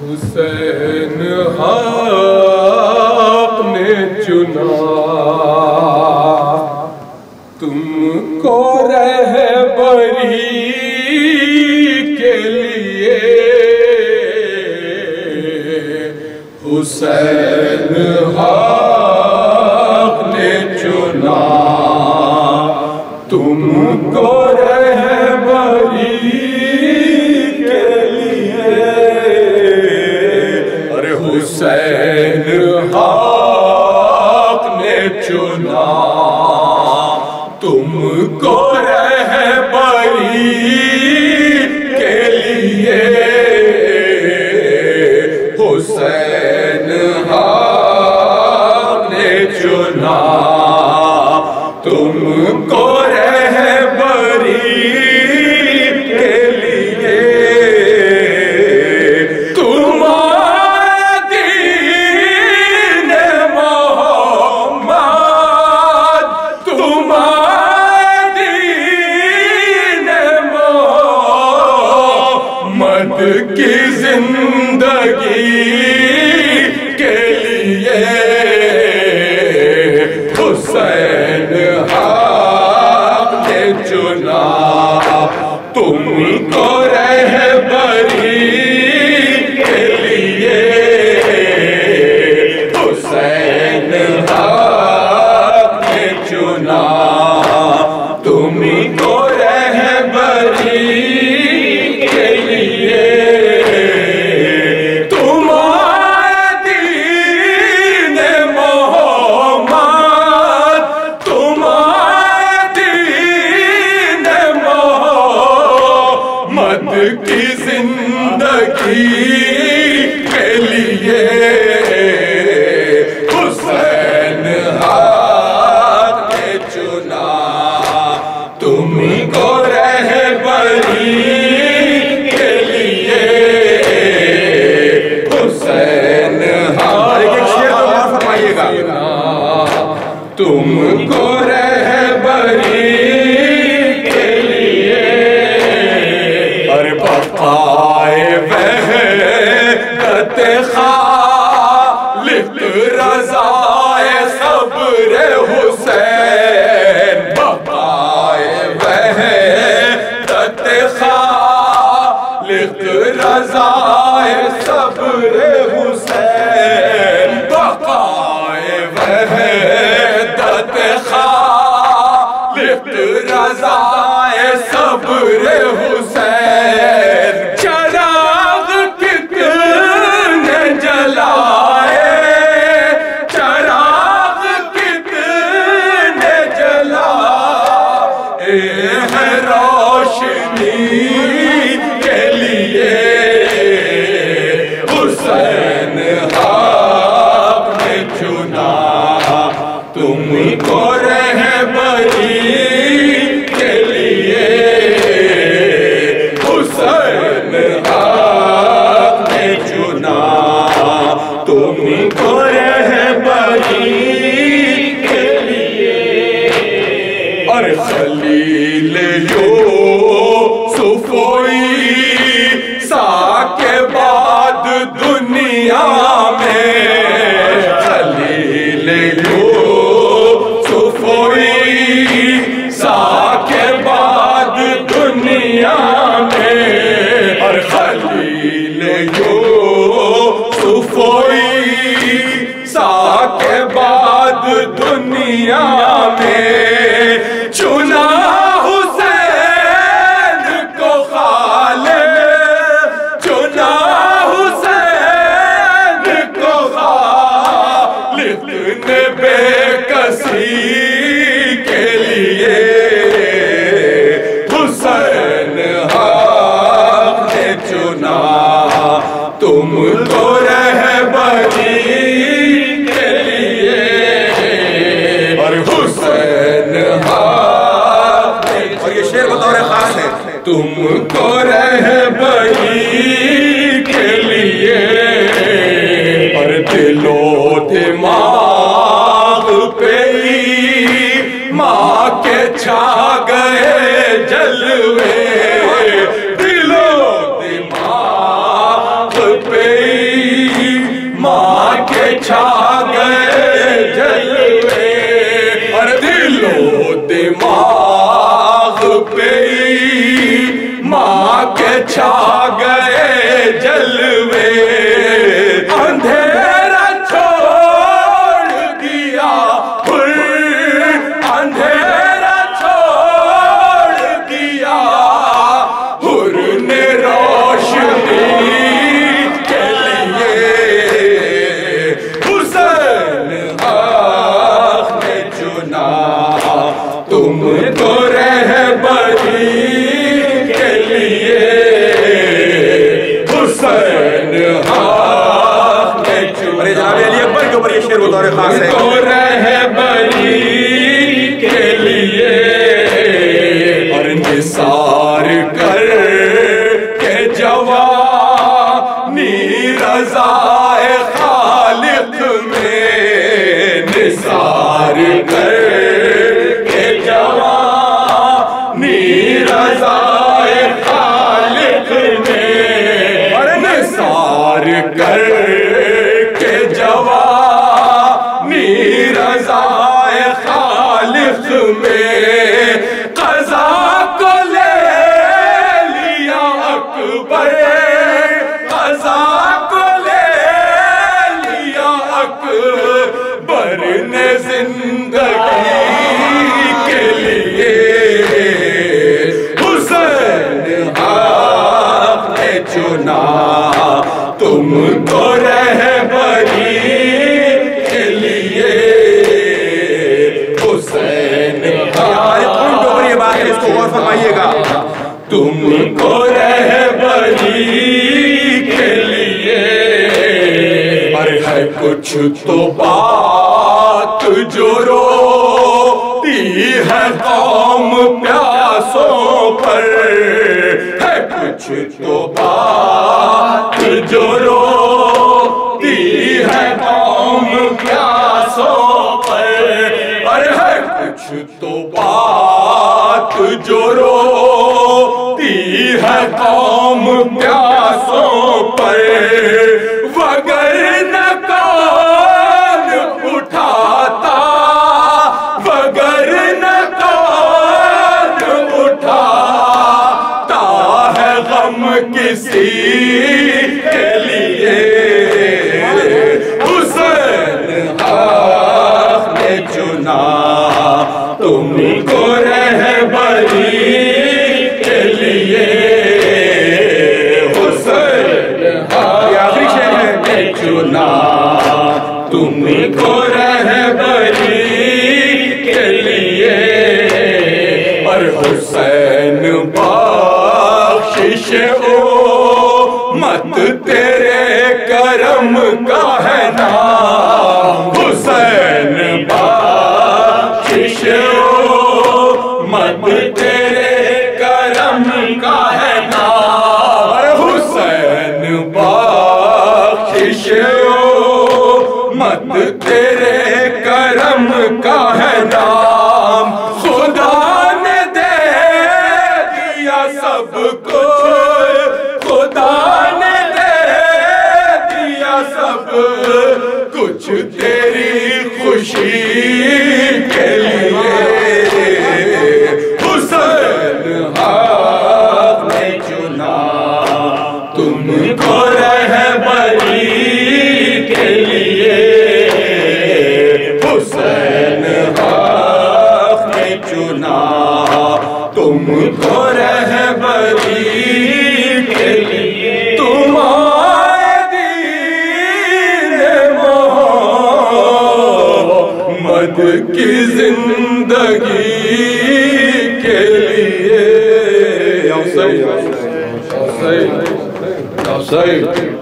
حسین حق نے چنا تم کو رہبری کے لیے، حسین حق نے چنا تم کو رہبری کے لیے، ارے حسین حق نے چنا تم کو رہبری کے لیے، حسین حق نے چنا تم کو رہبری کے لیے، تمہارا دین محمد، تمہارا دین محمد کی زندگی کے لیے، حسین حق نے چنا تم کو رہبری کے لیے، حسین حق نے چنا تم کو رہبری کے لیے، کی زندگی کے لیے، حسین حق نے چنا تم کو رہبری کے لیے، حسین حق تم کو رہبری کے لیے، بقائے وحدت خالق رضائے صبر حسین، بقائے وحدت خالق رضائے صبر حسین، بقائے وحدت خالق رضائے صبر حسین، چراغ کتنے جلائے، چراغ کتنے جلائے ہیں روشنی کے لیے، حسین حق نے چنا تم کو رہبری کے لیے، حسین حق نے چنا تم کو رہبری کے لیے، اور خلیل یوسف عیسیٰ کے بعد دنیا میں، خلیل یوسف عیسیٰ کے بعد دنیا میں، اور خلیل یوسف عیسیٰ کے بعد دنیا میں، چنا حسین کو خالق، چنا حسین کو خالق نے بے کسی کے لیے، حسین حق نے چنا تم کو رہبری کے لیے، اور حسین حق نے، اور یہ شعر بطور خاص ہے، تم کو رہبری کے لیے، اور دل و دماغ پہ ماں کے چھا گئے جلوے، دل و دماغ پہ کے چھا گئے جلوے، اور دل و دماغ پہ ماں کے چھا گئے جلوے، اندھیرا چھوڑ دیا اندھیرا چھوڑ دیا حر نے روشنی کے لیے، حسین آنکھ نے چنا تم کو رہبری کے لیے، حسین آنکھ نے چنا جناب علی اکبر کے اوپر یہ شعر بطور خاص ہے، تو رہبری کے لیے، اور نثار کر کے جوانی رضا خالق میں، نثار کر کے جوانی رضا خالق میں، اور نثار کر کے جوانی رضا خالق میں، قضا کو لے لیا اکبر، قضا کو لے لیا اکبر نے زندگی کے لیے، حسین آنکھ نے چنا تم کو رہبری کے لیے، حسین یہ بات ہے، اس کو غور فرمائیے گا، تم کو رہبری کے لیے، پر ہے کچھ تو بات جو روتی ہے قوم پیاسوں پر، ہے کچھ تو بات جو روتی ہے قوم پیاسوں پر، اور ہے کچھ تو بات جو روتی ہے قوم پیاسوں پر، وگرنہ کون اٹھاتا، وگرنہ کون اٹھاتا ہے غم کسی کے لیے، حسین آنکھ نے چنا تم کو رہبری کے لیے، حسین آنکھ نے چنا تم کو رہبری کے لیے، اور حسین بخشش امت تیرے کرم کا ہے نام، حسین بخشش امت تیرے کرم کا ہے نام، حسین بخشش امت تیرے کرم کا ہے نام، خدا نے دے دیا سب کو، خدا نے دے دیا سب کچھ تیری خوشی کے لیے، حسین آنکھ نے چنا تم کو رہبری کے لیے، حسین آنکھ نے چنا تم کو رہبری کے لیے، تمہارے دین محمد کی زندگی کے لیے، یا حسین، یا حسین، یا حسین